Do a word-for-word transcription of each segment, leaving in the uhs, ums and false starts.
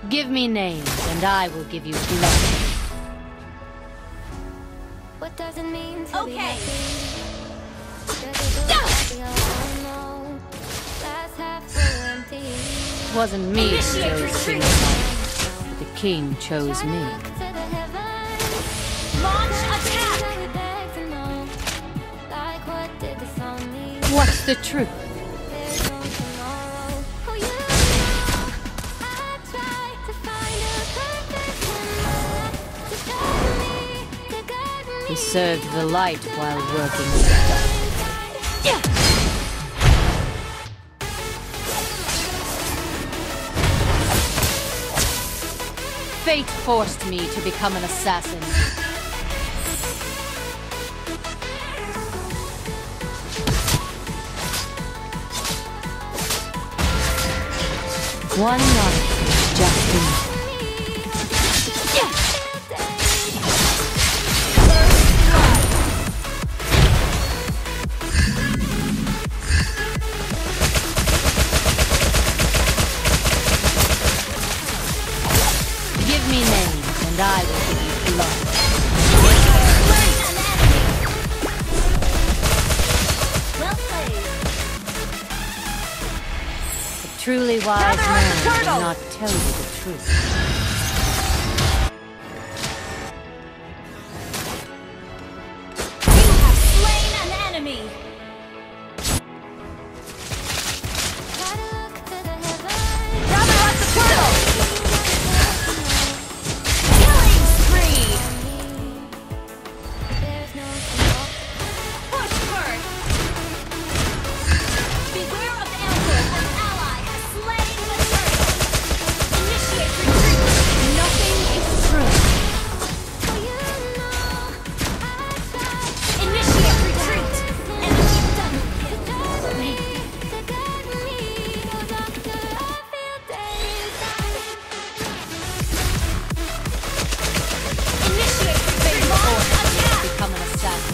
Give me names, and I will give you blood. What does it mean to be Okay. happy? Does it look like we all know? Glass half full or empty? It wasn't me who Initiate chose King retreat. of Light, but the king chose me. Look to the heavens. Launch attack! Now we beg to know. Like what did the song mean? What's the truth? There's no tomorrow. Oh, you know, I try to find a perfect one to guide me, to guide me. He served the light while working in the dark. Fate forced me to become an assassin. One life is just enough. Give me names, and I will give you blood. Well played. A truly wise Gather up man the turtle! will not tell you the truth. You have slain an enemy. Try to look to the heavens. Gather up the turtle. Killing spree. There's no tomorrow. Push first. Beware of ambush. An ally has slain the turtle. Initiate retreat. Nothing is true. Oh, you know, I try Initiate retreat. Enemy done. to guide me, to guide me. 'Cause after I feel days, Initiate Fate retreat. Launch forced me to attack. become an assassin.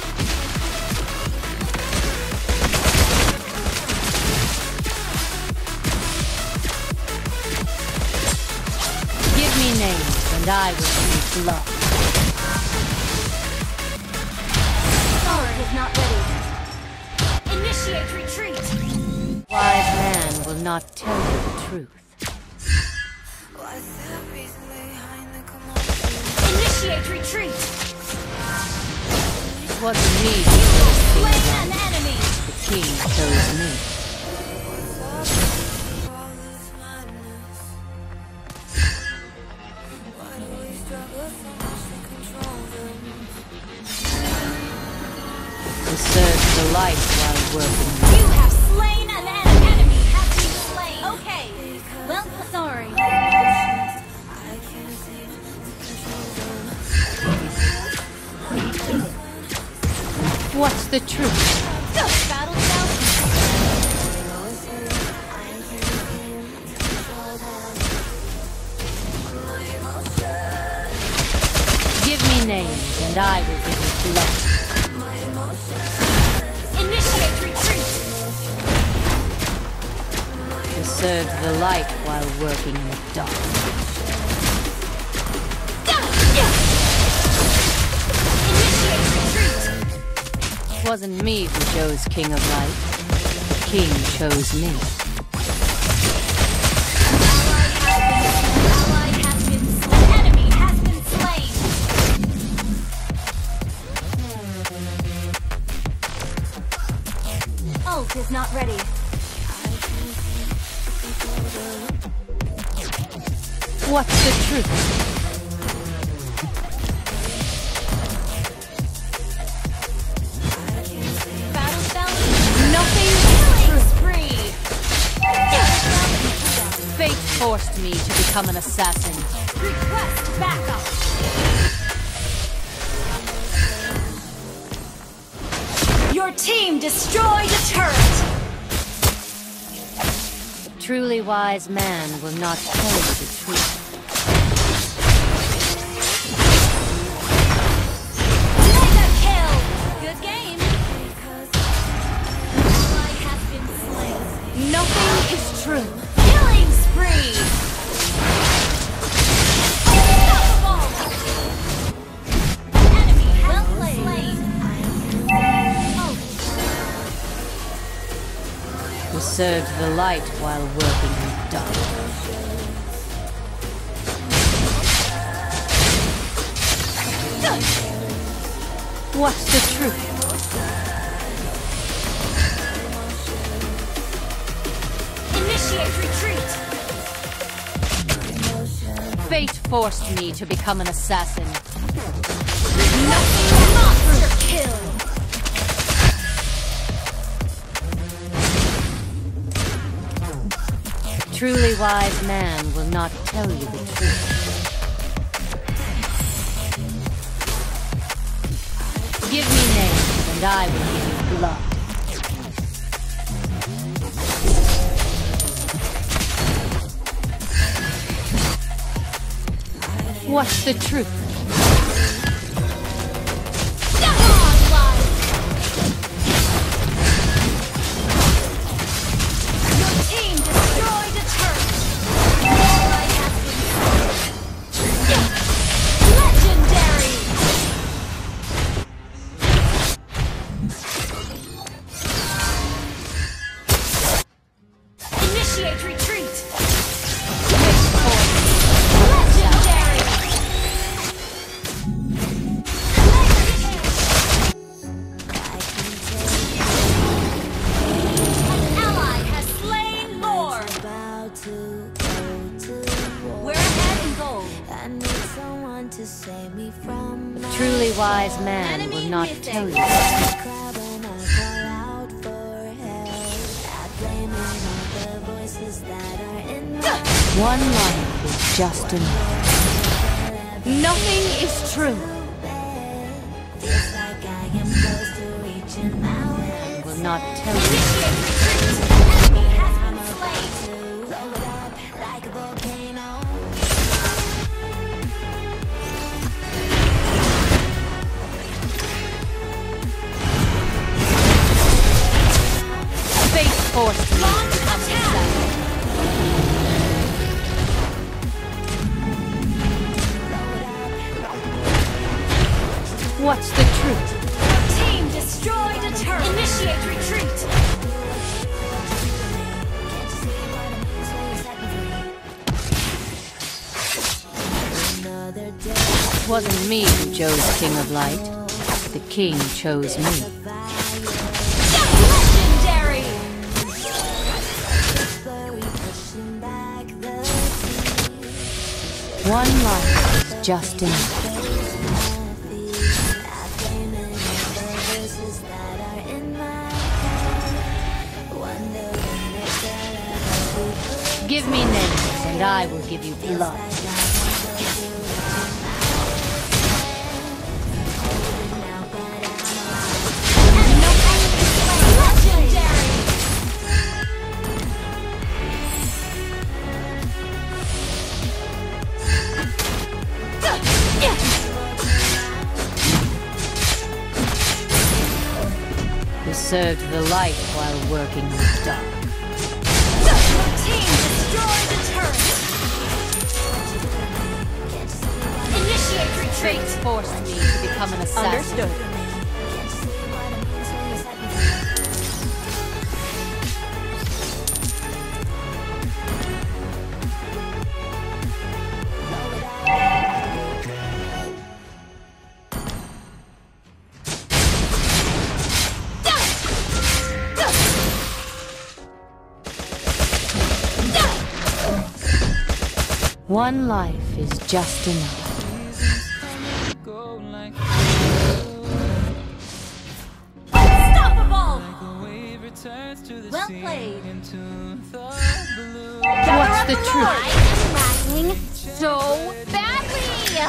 Give me names, and I will give you blood. Sword is not ready. Initiate retreat. Wise man will not tell you the truth. Initiate retreat. It wasn't me who chose King of Slain an Light. enemy. The king chose me. He served the light while working. You have slain an enemy. Enemy has been slain. Okay. Well, sorry. What's the truth? Go, battle cell. Give me names, and I will give you blood. Initiate retreat. He served the light while working in the dark. Initiate retreat. It wasn't me who chose King of Light. The king chose me. Ally has been slain. An enemy has been slain. Ult is not ready. What's the truth? Battle spell. Nothing Killing spree. Fate forced me to become an assassin. Request backup. Your team destroyed a turret. A truly wise man will not tell you the truth. Mega kill. Good game. Ally has been slain. Nothing is true. Killing spree. who served the light while working in the dark. What's the truth? Initiate retreat! Fate forced me to become an assassin. Monster kill! Truly wise man will not tell you the truth. Give me names, and I will give you blood. What's the truth? Truly wise man will not tell you. One life is just enough. Nothing is true. Man will not tell you. Forced me to become an assassin. What's the truth? Team destroyed a turret. Initiate retreat. It wasn't me who chose King of Light. The king chose me. Legendary! One life is just enough. Give me names, and I will give you blood. Who served the light while working in the dark. Team destroyed the turret. Initiate retreat. Fates forced me to become an assassin. Understood. One life is just enough. Unstoppable! Well played. What's the truth? I am lagging so badly!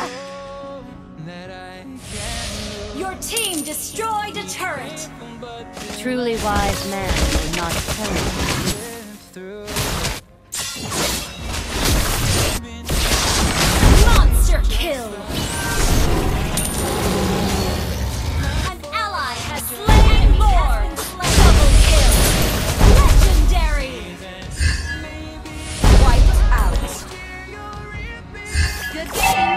Your team destroyed a turret. Truly wise man will not tell you. Monster kill! An ally has slain Lord! Double kill! Legendary! Wiped out. Good game!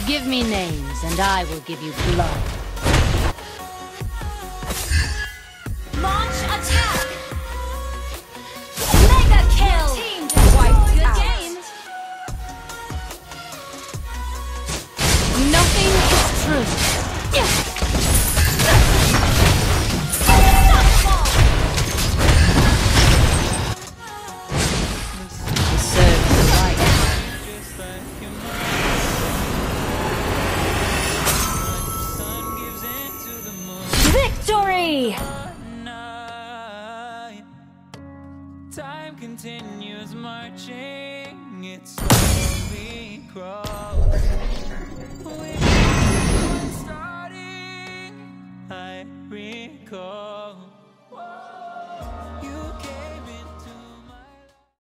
Give me names, and I will give you blood. Launch attack! Mega kill! Team just wiped Good out. Game! Nothing is true. Unstoppable! It serves the right. Victory! Time continues marching, it slowly crawls. With starting, I recall.